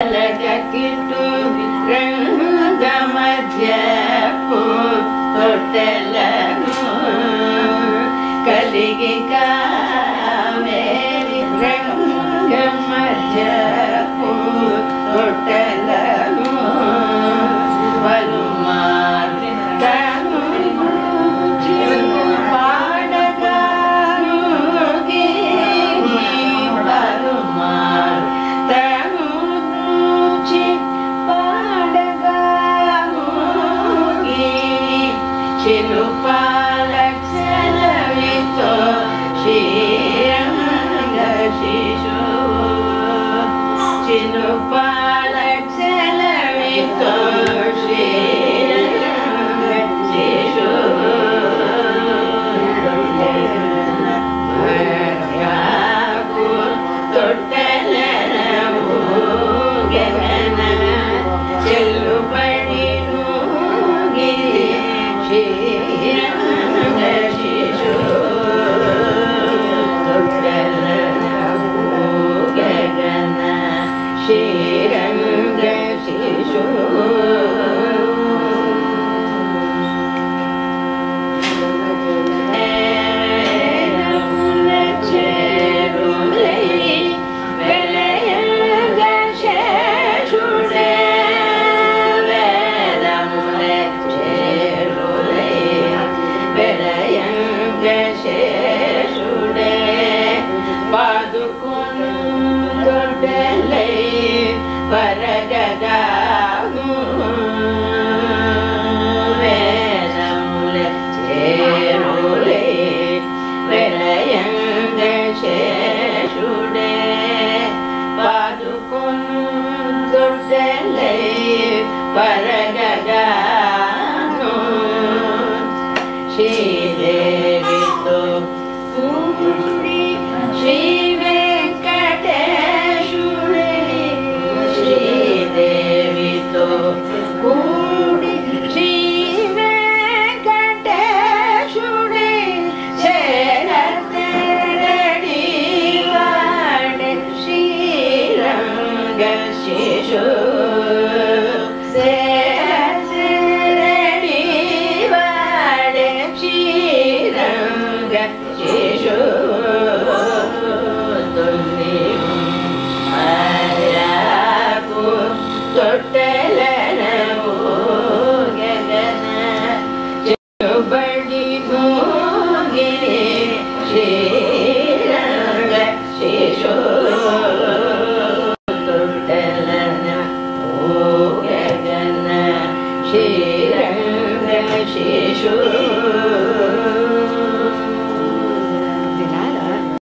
పలకిటు రంగ మధ్యపు తొట్టెలను కలిగి కావేరి రంగ మధ్యపు తొట్టెలను వలుమారి తను పాడగాను వలుమారి తను పాడగాను చిలుపాలక్షలవితో శ్రీరంగ శిశు చిలుపాలక్షలవితో శ్రీరంగ శిశు తొట్టెలను గగన చెల్లుబడి శ్రీరంగ శిశు తొట్టెలను గగన శ్రీరంగ శిశు పాదుకును తొట్టెలై పరగగాను వేదముల చేరులై విలయంగ శేషుడే పాదుకును తొట్టెలై పరగగాను శ్రీదేవితో కూడి శ్రీ వెంకటేశుడే శ్రీదేవితో కూడి శ్రీ వెంకటేశుడే శరతడి వాడే శ్రీరంగ శిశు శరతడి వాడే శ్రీరంగ శిశు తొట్టెలను గగన చెలుబడి మోగిరి శ్రీరంగ శిశు తొట్టెలను గగన శ్రీరంగ శిశు